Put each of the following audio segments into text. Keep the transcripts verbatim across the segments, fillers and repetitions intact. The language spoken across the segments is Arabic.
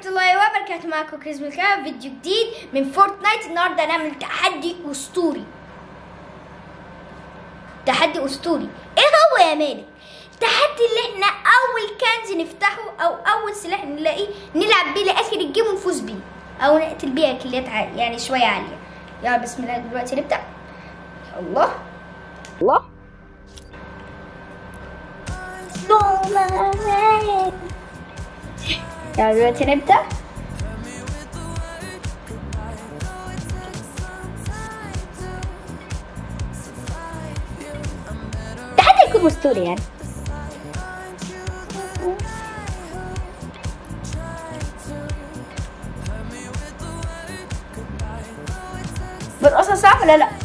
الله وبركاته. معكم كريز ملكا، فيديو جديد من فورتنايت. النهارده هنعمل تحدي اسطوري. تحدي اسطوري ايه هو يا مالك؟ التحدي اللي احنا اول كنز نفتحه او اول سلاح نلاقيه نلعب بيه لاخر الجيم ونفوز بيه او نقتل بيه كليات يعني شويه عاليه. يلا بسم الله دلوقتي نبدا. الله الله يلا دلوقتي نبدا. تحدي يكون اسطوري يعني. بالقصة صح ولا لا؟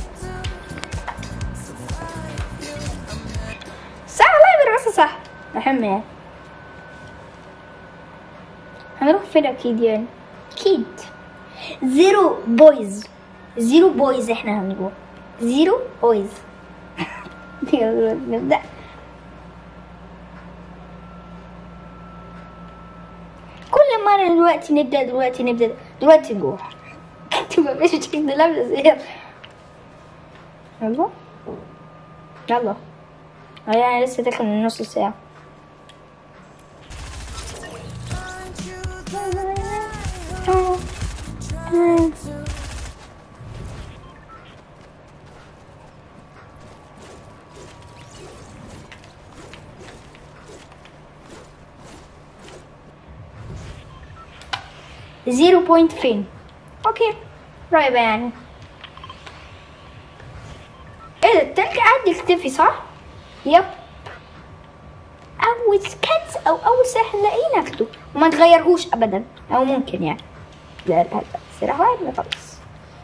صح والله بالقصة صح. مهم يعني. هنروح فين اكيد يعني؟ اكيد زيرو بويز. زيرو بويز احنا هنروح زيرو بويز. يلا نبدأ. كل مرة دلوقتي نبدأ دلوقتي نبدأ دلوقتي نروح. تبقى مش شكل لابسة زي يلا يلا. يعني لسه داخل من نص ساعة. زيرو بوينت فين؟ اوكي قريبة يعني. ايه ده التلج قاعد يختفي صح؟ يب. اول كنز او اول سلاح نلاقيه ناخده وما نغيرهوش ابدا، او ممكن يعني. لا لا سلاح واحد خلاص.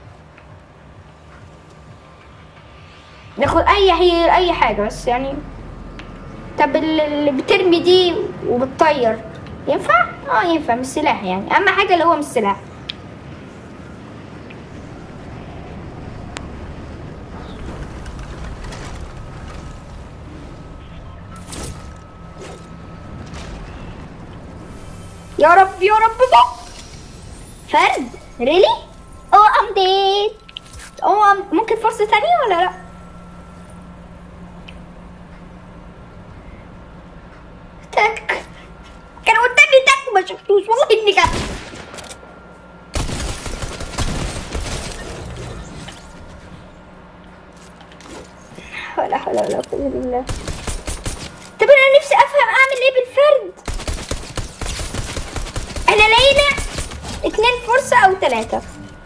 ناخد اي هي اي حاجة بس يعني. طب اللي بترمي دي وبتطير ينفع؟ اه ينفع مش سلاح يعني. اهم حاجة اللي هو مش سلاح. يا رب يا رب ده فرد ريلي. او ام ديد. او ممكن فرصة تانية ولا لا؟ تك كان قدامي تك ما شفتوش والله اني كان. ولا حول ولا قوة الا بالله. طب انا نفسي افهم اعمل ايه بالفرد. احنا لقينا اتنين فرصة او تلاتة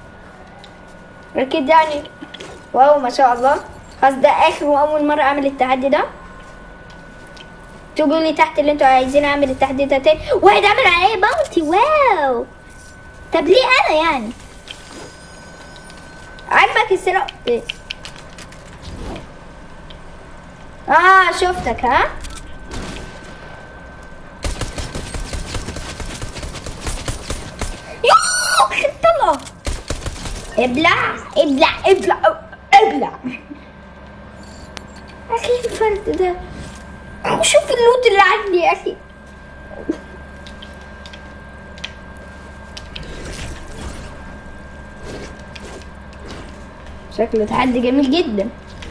اكيد يعني. واو ما شاء الله. خلاص ده اخر واول مرة اعمل التحدي ده. اكتبوا لي تحت اللي انتوا عايزين اعمل التحدي ده تاني. واحد عامل عليه باونتي. واو. طب ليه انا يعني؟ عاجبك السلاح؟ ايه؟ اه شفتك ها. يوه ابلع ابلع ابلع ابلع. اخي الفرد ده شوف اللوت اللي عندي يا اخي. شكله تحدي جميل جدا.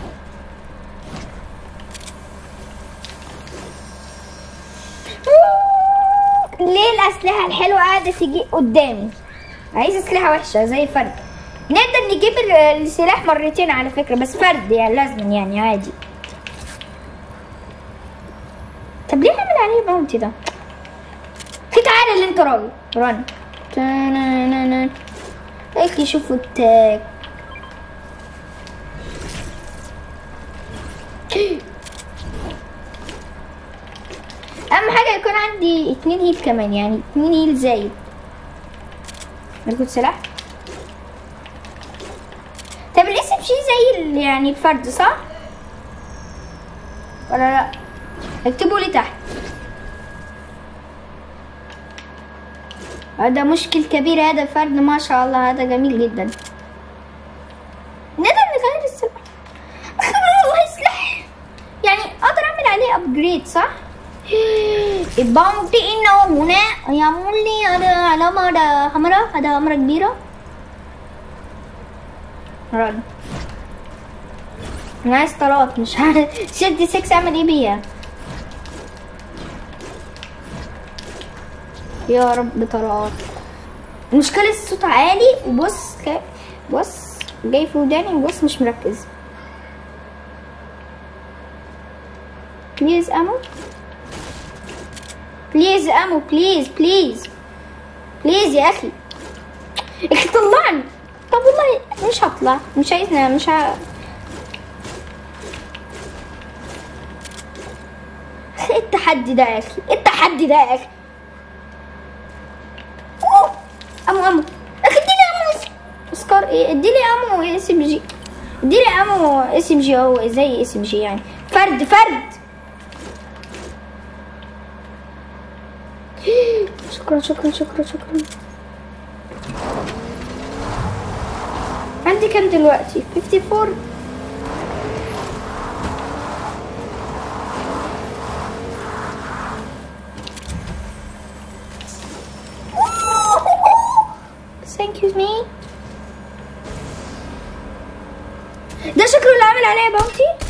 ليه الاسلحه الحلوه قاعده تيجي قدامي؟ عايز اسلحه وحشه زي فرد. نقدر نجيب السلاح مرتين على فكره بس فرد يعني لازم يعني عادي. طب ليه اعمل عليه باونتي ده؟ في تعالى اللي انت راجل رن تنانان اخي. شوفوا التاك. اهم حاجه يكون عندي اتنين هيل كمان يعني اتنين هيل زايد. ناخد سلاح. طب الاسم شي زي يعني الفرد صح ولا لا؟ اكتبوا لي تحت. هذا مشكل كبير. هذا فرد ما شاء الله هذا جميل جدا. نقدر نغير السلاح. والله سلاح يعني اقدر اعمل عليه ابجريد صح؟ الباونتي انه هنا يعمل لي هذا علامة هذا حمراء، هذا حمراء كبيرة. رن انا عايز طلات مش عارف ستة ستة اعمل ايه بيها. يا رب طلات. المشكلة الصوت عالي وبص بص جاي في وداني وبص مش مركز. بليز امو بليز امو بليز بليز بليز يا اخي يا اخي طلعني. طب والله مش هطلع مش عايزنا مش ه... ايه التحدي ده يا اخي ايه التحدي ده يا اخي. أوه. امو امو اخي اديني امو اسكار ايه اديني امو اس ام جي اديني امو اس ام جي اهو زي اس ام جي يعني فرد فرد. شكرا شكرا شكرا شكرا. عندي كام دلوقتي؟ خمسة وخمسين. Excuse me. ده شكله اللي عامل عليا باونتي.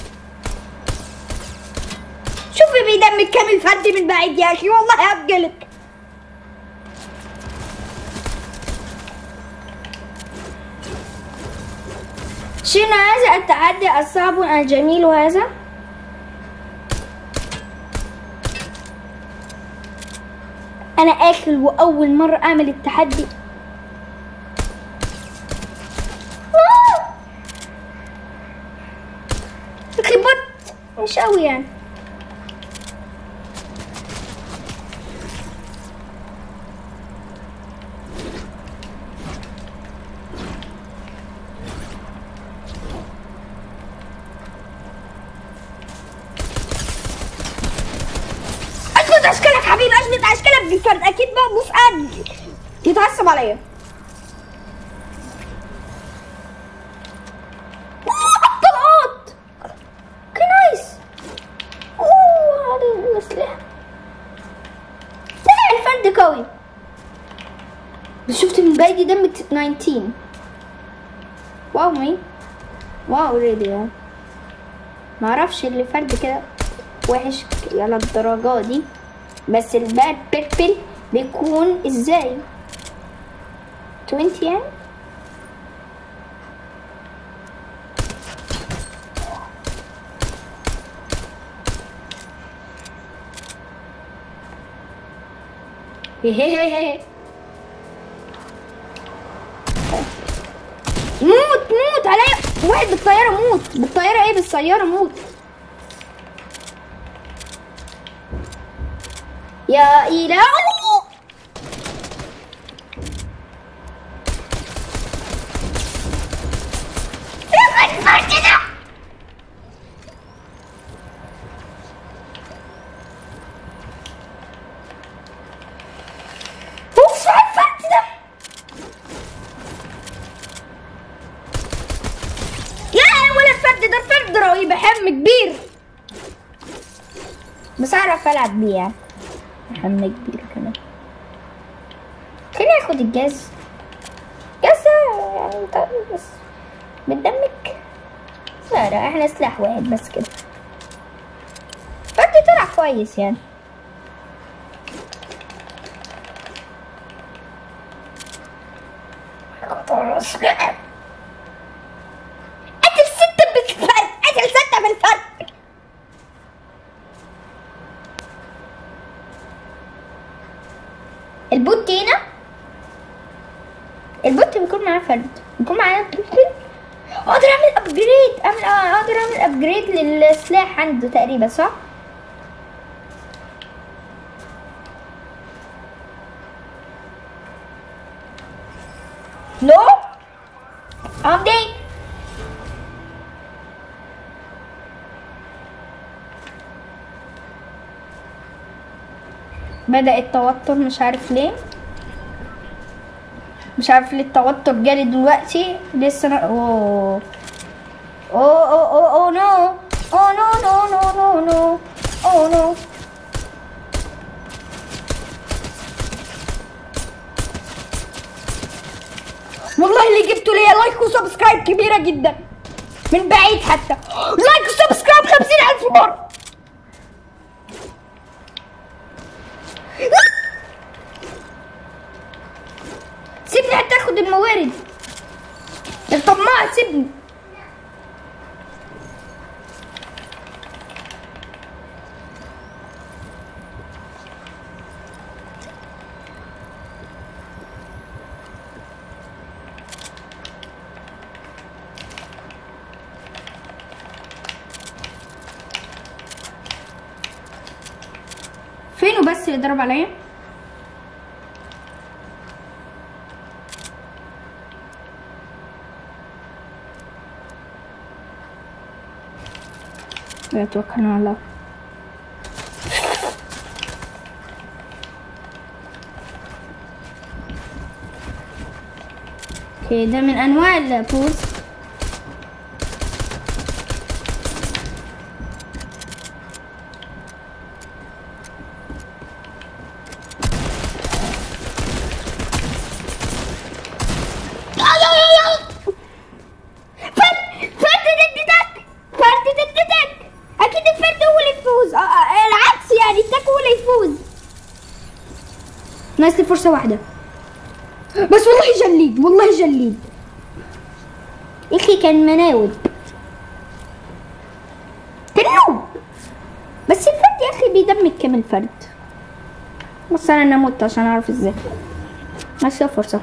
شوفي بيدمج كام الفرد من بعيد يا اخي والله هبقلك. شنو هذا التحدي الصعب الجميل هذا؟ انا اخر واول مرة اعمل التحدي. خبط مش قوي يعني. اثبت اشكالك حبيبي اثبت اشكالك بالفرد اكيد بقى بوس قد يتعصب عليا. قوي بس شفت من بعيد دم تسعتاشر. واو مي واو ريدي يعني ما اعرفش اللي فرد كده وحش على الدرجات دي بس الباد بيربل بيكون ازاي عشرين يعني. هيهيهي موت موت عليا واحد بالطيارة موت بالطيارة ايه بالسيارة موت يا إله. رهيب حم كبير بس اعرف العب بيه يعني حم كبير كمان. خليني اخد الجاز جاز يعني طيب بس بتدمك. لا لا احنا سلاح واحد بس كده برضه طلع كويس يعني. البوت هنا البوت بيكون معاه فرد بيكون معاه بيبل. اقدر اعمل ابجريد اعمل اقدر اعمل ابجريد للسلاح عنده تقريبا صح؟ نو ام دي بدأ التوتر مش عارف ليه مش عارف ليه التوتر جالي دلوقتي لسه انا اوه اوه اوه اوه نو اوه نو نو نو نو نو اوه نو والله اللي جبته ليا لايك وسبسكرايب كبيرة جدا من بعيد حتى. لايك وسبسكرايب خمسين ألف مرة. سيبني حتى اخد الموارد. الطماع سيبني. فينه بس اللي ضرب عليا؟ توكلنا على الله. اوكي ده من انواع الفوز. ناقص لي فرصة واحدة بس. والله جليد والله جليد يا اخي. كان مناوب كان نوب بس الفرد يا اخي بيدمج كم الفرد. بس انا انا مت عشان اعرف ازاي. ناقص لي فرصة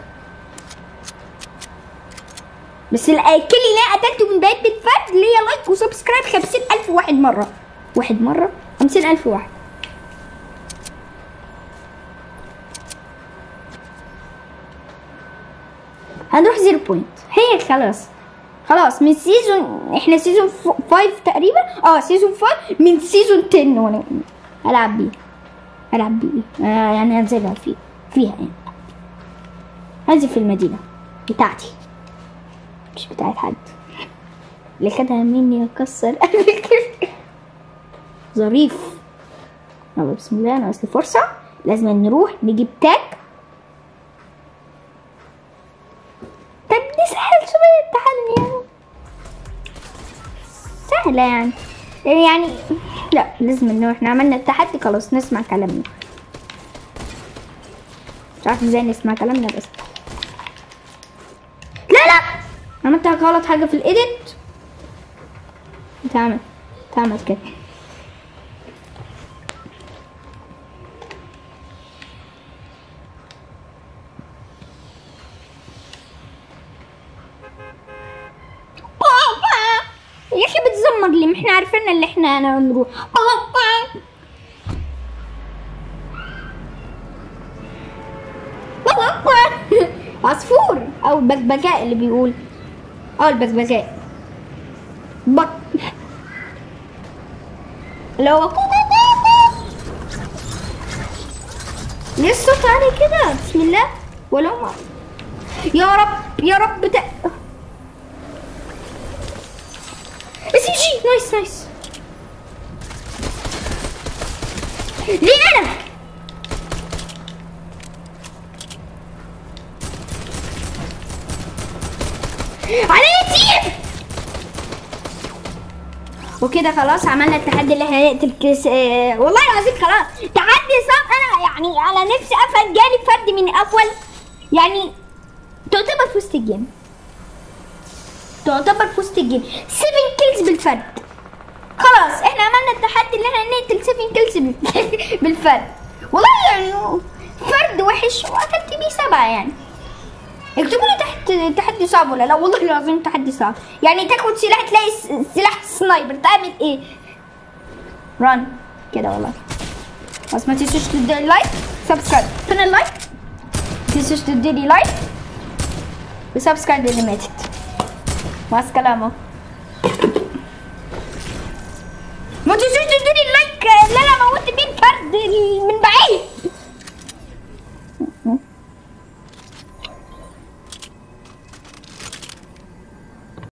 بس الكل اللي انا قتلته من بقية الفرد ليا لايك وسبسكرايب خمسين ألف واحد مرة. واحد مرة خمسين ألف واحد. هنروح زيرو بوينت. هي خلاص خلاص من سيزون، احنا سيزون فايف تقريبا. اه سيزون فايف من سيزون عشرة وانا العب بيه. العب بيه آه يعني انزلها فيه فيها يعني. انزل في المدينة بتاعتي مش بتاعت حد. اللي خدها مني اكسر ظريف. يلا بسم الله. ناقص لي فرصة. لازم نروح نجيب تاج. سهل شوية التحدي يعني. سهلة يعني يعني لا لازم انه احنا عملنا التحدي خلاص نسمع كلامنا. مش عارف ازاي نسمع كلامنا بس. لا لا عملت غلط حاجة في الايديت. تعمل تعمل كده. يا اخي بتزمر لي. ما احنا عارفين اللي احنا انا نروح. عصفور او البكبكاء اللي بيقول. اه البكبكاء بط لو ليه الصوت عالي كده؟ بسم الله. ولو ما يا رب يا رب بتا... اس جي. نايس نايس. ليه انا؟ على تيم. وكده خلاص عملنا التحدي اللي احنا نقتل كيس. اه والله العظيم خلاص تحدي صعب. انا يعني على نفسي افهم جالي فرد من اول يعني تعتبر في وسط الجيم. تعتبر في وسط الجيم سبعة كيلز بالفرد. خلاص احنا عملنا التحدي اللي احنا نقتل سبعة كيلز بالفرد. والله يعني فرد وحش وقتلت بيه سبعة يعني. اكتبوا لي تحت تحدي صعب ولا لا. والله العظيم تحدي صعب يعني. تاخد سلاح تلاقي سلاح سنايبر تعمل ايه؟ ران كده والله. بس ما تنسوش تدي لايك سبسكرايب. فين اللايك؟ ما تنسوش تدي لي لايك وسبسكرايب اللي ماتت. مع السلامة.